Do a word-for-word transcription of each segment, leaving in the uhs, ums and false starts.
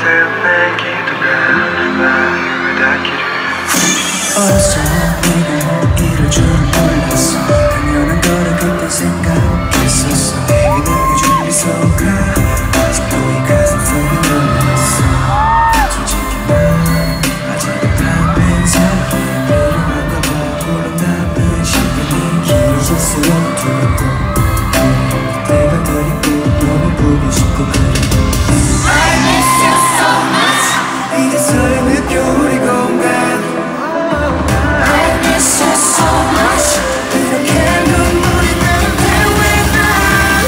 밤새운 내 기도가 마음을 닿기를. 어렸어 내가 이럴 줄은 몰랐어. 당연한 거라 그때 생각했었어. 내게 느껴준 미소가 아직도 이 가슴 속에 남아있어. 솔직히 난 아직은 답은 사랑이 필요한가 봐. 물론 남은 시간이 길어질수록 두렵고 그때가 그립고 너무 보고 싶고 그래. I miss you so much. 이제서야 느껴 우리 공간. I miss you so much. 이렇게 눈물이 나는데 왜 난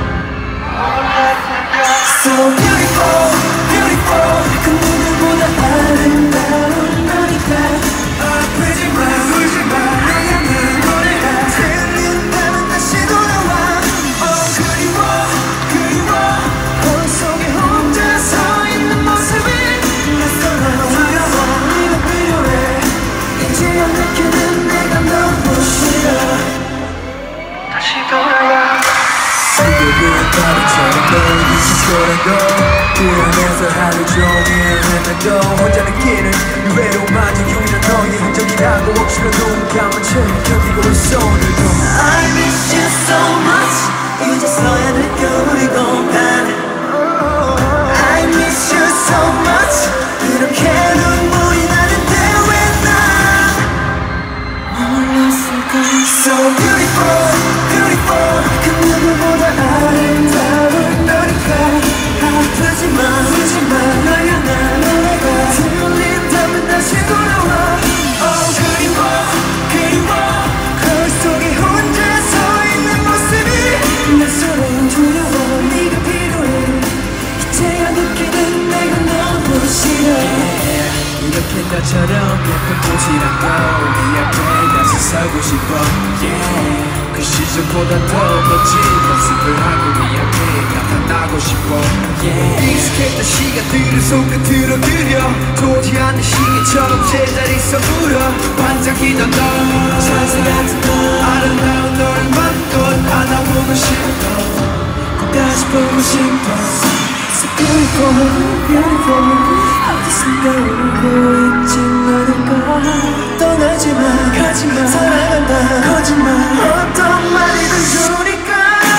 So beautiful, beautiful. 그 누구보다 아름다운 너니까. 아프지마, 울지마. 내가 늘 노래가 들린다면 다시 돌아와. Oh 그리워, 그리워. 거울 속에 혼자 서 있는 모습이 낯설어 두려워. 네가 필요해. 이제야 느끼는 내가 너무 싫어. 다시 돌아와. 그대의 바람처럼 널 잊히더라도 그 안에서 하루 종일 헤매도 혼자 느끼는 이 외로움마저 유일한 너의 흔적이라고 억지로 눈 감은 채 견디고 있어 오늘도. I miss you so much. 이제서야 느껴 우리 공간. I miss you so much. 이렇게 눈물이 나는데 왜 난 몰랐을까. So beautiful, beautiful. 그 누구보다 아름다운 너니까. 아프지마, 울지마. 널 향한 노래가 들린다면 다시 돌아와. Oh 그리워, 그리워. 거울 속에 혼자 서 있는 모습이 낯설어 두려워. 네가 필요해. 이제야 느끼는 내가 너무 싫어. 이렇게 너처럼 예쁜 꽃이란 거네 앞에 가서 살고 싶어. Yeah. 그 시절보다 더 멋진 모습을 하고 네 앞에 나타나고 싶어. Yeah. 익숙했던 시간들을 손끝으로 그려 도지 않는 시계처럼 제자리서 울어. 반짝이던 너 찬새 같은 너 아름다운 널 맘껏 안아보고 싶어. 꼭 다시 보고 싶어. So beautiful, beautiful. 어디선가 울고 있진 않을까. 떠나지마, 가지마. 사랑한다, 거짓말. 어떤 말이든 좋으니까.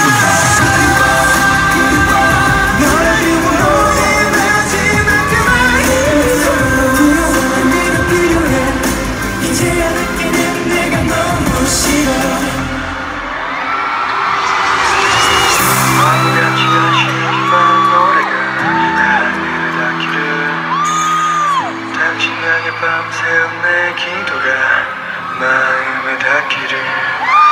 너를 비워놓은 마지막 그 말. 서로 두려워. 네가 필요해. 이제야 느끼는 내가 너무 싫어. 아무렇지 않지만 노래가 나를 닿기를. 당신 향해 밤새운 내 기도가 마음에 닿기를.